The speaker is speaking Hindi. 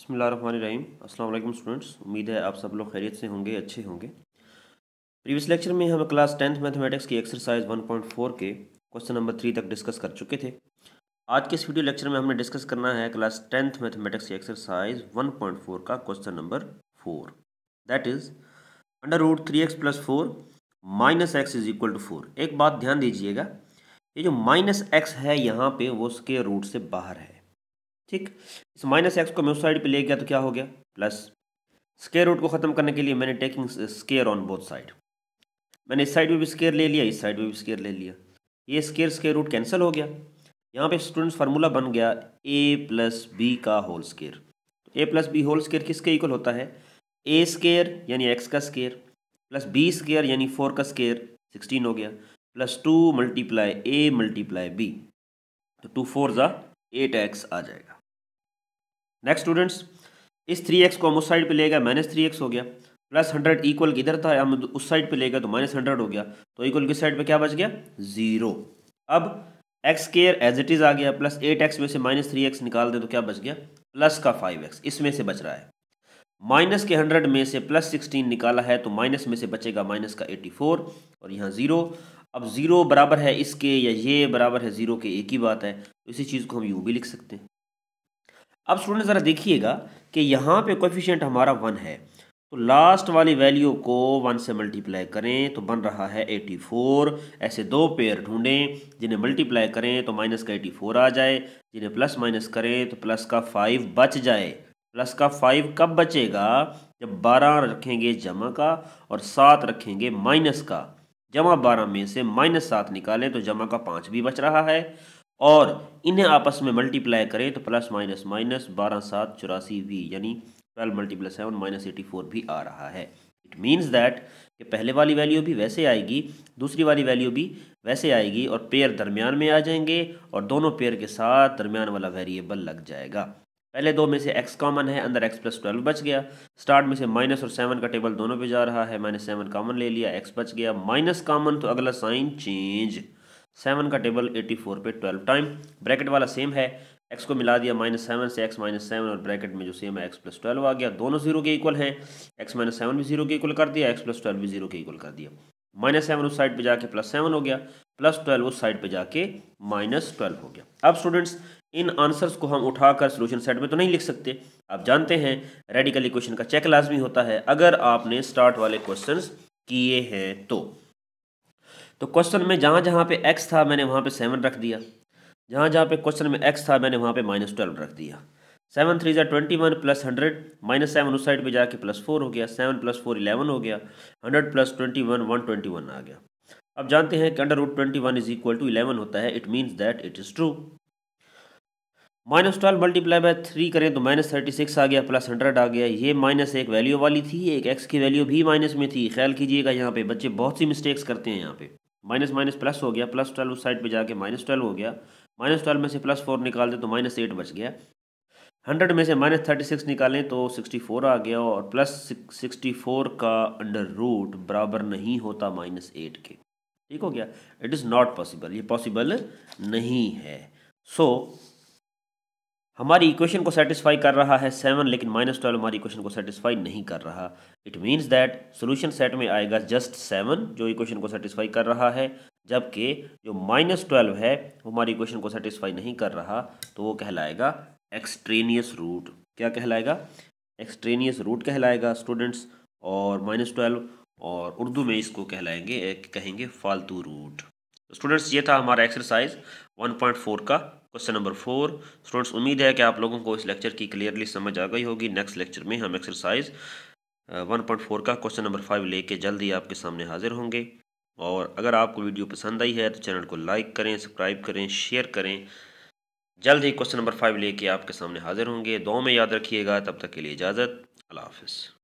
बिस्मिल्लाहिर्रहमानिर्रहीम। अस्सलाम वालेकुम स्टूडेंट्स, उम्मीद है आप सब लोग खैरियत से होंगे, अच्छे होंगे। प्रीवियस लेक्चर में हम क्लास 10th मैथमेटिक्स की एक्सरसाइज 1.4 के क्वेश्चन नंबर 3 तक डिस्कस कर चुके थे। आज के इस वीडियो लेक्चर में हमने डिस्कस करना है क्लास 10th मैथमेटिक्स की एक्सरसाइज 1.4 का question number 4, that is √3x+4 -x is equal to 4। एक बात ध्यान दीजिएगा, ये जो -x है यहाँ पे वो उसके रूट से बाहर है, ठीक। इस -x को मैं उस साइड पे ले गया तो क्या हो गया, प्लस। स्क्वायर रूट को ख़त्म करने के लिए मैंने taking square on both side, मैंने इस साइड में भी स्क्वायर ले लिया, इस साइड में भी स्क्वायर ले लिया, ये स्क्वायर रूट कैंसिल हो गया। यहाँ पे स्टूडेंट्स फार्मूला बन गया a+b का whole square. a+b whole square किसके इक्वल होता है, a स्क्वायर यानी x का स्क्वायर प्लस b स्क्वायर यानी 4 का स्क्वायर 16 हो गया, प्लस 2 × a × b, तो 2 4 ज़ा 8x आ जाएगा। नेक्स्ट स्टूडेंट्स, इस 3x को हम उस साइड पे ले गए, -3x हो गया, प्लस 100 इक्वल किधर था, हम उस साइड पे ले गए तो -100 हो गया, तो इक्वल किस साइड पे क्या बच गया, 0। अब x square as it is आ गया, प्लस 8x में से -3x निकाल दे तो क्या बच गया, प्लस का 5x, इसमें से बच रहा है। माइनस के 100 में से प्लस 16 निकाला है तो माइनस में से बचेगा माइनस का 84 और यहाँ 0। अब 0 बराबर है इसके या ये बराबर है 0 के, एक ही बात है, तो इसी चीज़ को हम यूँ भी लिख सकते हैं। अब स्टूडेंट ज़रा देखिएगा कि यहाँ पे कोएफिशिएंट हमारा 1 है, तो लास्ट वाली वैल्यू को 1 से मल्टीप्लाई करें तो बन रहा है 84। ऐसे दो पेयर ढूंढें जिन्हें मल्टीप्लाई करें तो माइनस का 84 आ जाए, जिन्हें प्लस माइनस करें तो प्लस का 5 बच जाए। प्लस का 5 कब बचेगा, जब 12 रखेंगे जमा का और 7 रखेंगे माइनस का। जमा 12 में से -7 निकालें तो जमा का 5 भी बच रहा है, और इन्हें आपस में मल्टीप्लाई करें तो प्लस माइनस माइनस 12 7 84 भी, यानी 12 × 7 -84 भी आ रहा है। इट मीन्स दैट कि पहले वाली वैल्यू भी वैसे आएगी, दूसरी वाली वैल्यू भी वैसे आएगी, और पेयर दरमियान में आ जाएंगे और दोनों पेयर के साथ दरमियान वाला वेरिएबल लग जाएगा। पहले दो में से x कॉमन है, अंदर x+12 बच गया। स्टार्ट में से माइनस और 7 का टेबल दोनों पे जा रहा है, -7 कॉमन ले लिया, x बच गया, माइनस कॉमन तो अगला साइन चेंज, 7 का टेबल 84 पे 12 टाइम, ब्रैकेट वाला सेम है, x को मिला दिया -7 से x -7 और ब्रैकेट में जो सेम है x+12 आ गया, दोनों 0 के इक्वल हैं, x -7 भी 0 के इक्वल कर दिया, x+12 भी 0 के इक्वल कर दिया। -7 उस साइड पे जाके +7 हो गया, +12 उस साइड पे जाके -12 हो गया। अब स्टूडेंट्स, इन आंसर्स को हम उठाकर सोल्यूशन सेट में तो नहीं लिख सकते, आप जानते हैं रेडिकल इक्वेशन का चेक लाजमी होता है अगर आपने स्टार्ट वाले क्वेश्चंस किए हैं तो क्वेश्चन में जहाँ जहाँ पे x था मैंने वहाँ पे 7 रख दिया, जहाँ जहाँ पे क्वेश्चन में x था मैंने वहाँ पे -12 रख दिया। 7 3 = 21 प्लस 100, -7 उस साइड पे जाके +4 हो गया, 7 + 4 11 हो गया, 100 + 21 121 आ गया। अब जानते हैं कि √21 इज इक्वल टू 11 होता है, it means that it is true. -12 multiply by 3 करें तो -36 आ गया, प्लस 100 आ गया। ये माइनस एक वैल्यू वाली थी, एक x की वैल्यू भी माइनस में थी। ख्याल कीजिएगा, यहाँ पे बच्चे बहुत सी मिस्टेक्स करते हैं। यहाँ पे माइनस माइनस प्लस हो गया, +12 उस साइड पे जाके -12 हो गया, -12 में से +4 निकाल दे तो -8 बच गया, 100 में से -36 निकालें तो 64 आ गया, और +64 का अंडर रूट बराबर नहीं होता -8 के। ठीक हो गया, इट इज़ नॉट पॉसिबल, ये पॉसिबल नहीं है। सो हमारी इक्वेशन को सेटिस्फाई कर रहा है 7, लेकिन -12 हमारी इक्वेशन को सेटिस्फाई नहीं कर रहा। It means that solution set में आएगा जस्ट 7 जो इक्वेशन को सेटिस्फाई कर रहा है, जबकि जो -12 है वो हमारी इक्वेशन को सेटिस्फाई नहीं कर रहा, तो वो कहलाएगा एक्सट्रेनियस रूट। क्या कहलाएगा, एक्सट्रेनियस रूट कहलाएगा स्टूडेंट्स, और -12, और उर्दू में इसको कहेंगे फालतू रूट। स्टूडेंट्स, ये था हमारा एक्सरसाइज 1.4 का क्वेश्चन नंबर 4। स्टूडेंट्स, उम्मीद है कि आप लोगों को इस लेक्चर की क्लियरली समझ आ गई होगी। नेक्स्ट लेक्चर में हम एक्सरसाइज 1.4 का क्वेश्चन नंबर 5 लेके जल्दी आपके सामने हाजिर होंगे। और अगर आपको वीडियो पसंद आई है तो चैनल को लाइक करें, सब्सक्राइब करें, शेयर करें। जल्द ही क्वेश्चन नंबर 5 लेके आपके सामने हाजिर होंगे। दुआ में याद रखिएगा। तब तक के लिए इजाज़त, अल्लाह हाफ़िज़।